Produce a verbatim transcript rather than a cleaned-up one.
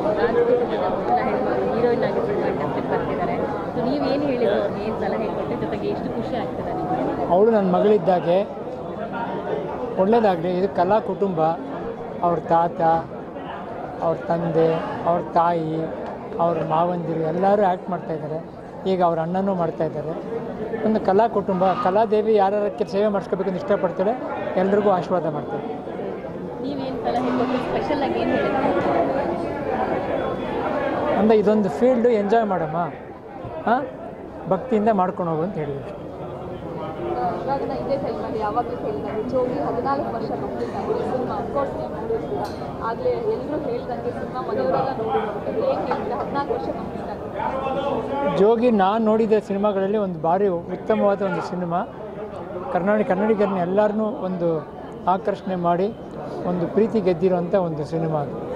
Heroine ಆಗಿ ಇಂಡಸ್ಟ್ರಿಗೆ ಬರ್ತಿದ್ದಾರೆ. ಸೊ ನೀವೇನು ಹೇಳಿದ್ರು ಅವ್ರಿಗೆ, ಏನು ಸಲಹೆ ಕೊಟ್ಟೆ, ಜೊತೆಗೆ ಎಷ್ಟು ಖುಷಿ ಆಗ್ತದೆ ನಿಮಗೆ? ಅವಳು ನನ್ನ ಮಗಳಿದ್ದಾಗೆ, ಒಳ್ಳೆಯದಾಗಲಿ. ಇದು ಕಲಾ ಕುಟುಂಬ. ಅವ್ರ ತಾತ, ಅವ್ರ ತಂದೆ, ಅವ್ರ ತಾಯಿ, ಅವ್ರ ಮಾವಂದಿರು ಎಲ್ಲರೂ ಆ್ಯಕ್ಟ್ ಮಾಡ್ತಾಯಿದ್ದಾರೆ. ಈಗ ಅವ್ರ ಅಣ್ಣನೂ ಮಾಡ್ತಾಯಿದ್ದಾರೆ. ಒಂದು ಕಲಾ ಕುಟುಂಬ. ಕಲಾದೇವಿ ಯಾರ್ಯಾರಕ್ಕೆ ಸೇವೆ ಮಾಡಿಸ್ಕೋಬೇಕಂತ ಇಷ್ಟಪಡ್ತಾಳೆ. ಎಲ್ರಿಗೂ ಆಶೀರ್ವಾದ ಮಾಡ್ತಾರೆ. ನೀವೇನು ಸಲಹೆ ಕೊಟ್ಟು ಸ್ಪೆಷಲಾಗಿ ಏನು ಹೇಳಿದ್ರೆ? ಅಂದರೆ ಇದೊಂದು ಫೀಲ್ಡು ಎಂಜಾಯ್ ಮಾಡಮ್ಮ, ಹಾಂ, ಭಕ್ತಿಯಿಂದ ಮಾಡ್ಕೊಂಡು ಹೋಗು ಅಂತ ಹೇಳಿದ್ರು. ಇವಾಗ ಇದೇ ಟೈಮಲ್ಲಿ ಯಾವಾಗಲೂ ಹೇಳಿದಂಗೆ ಜೋಗಿ ಹದಿನಾಲ್ಕು ವರ್ಷ ಕಂಪ್ಲೀಟ್ ಆಗಿದೆ ಸಿನಿಮಾ. ಅಫ್ಕೋರ್ಸ್ ನೀವು ನೋಡಿರ್ತೀರ, ಆಗಲೇ ಎಲ್ಲರೂ ಹೇಳಿದಂಗೆ ಸಿನಿಮಾ ಮನೆಯವರೆಲ್ಲ ನೋಡಿರ್ತಾರೆ. ಹೇಗೆ ಹೇಳಿದ್ರೆ ಹದಿನಾಲ್ಕು ವರ್ಷ ಕಂಪ್ಲೀಟ್ ಆಗಿದೆ ಜೋಗಿ. ನಾನು ನೋಡಿದ ಸಿನಿಮಾಗಳಲ್ಲಿ ಒಂದು ಭಾರಿ ಉತ್ತಮವಾದ ಒಂದು ಸಿನಿಮಾ. ಕರ್ನಾಟಕ ಕನ್ನಡಿಗರನ್ನ ಎಲ್ಲರನ್ನೂ ಒಂದು ಆಕರ್ಷಣೆ ಮಾಡಿ ಒಂದು ಪ್ರೀತಿ ಗೆದ್ದಿರೋಂಥ ಒಂದು ಸಿನಿಮಾ ಅದು.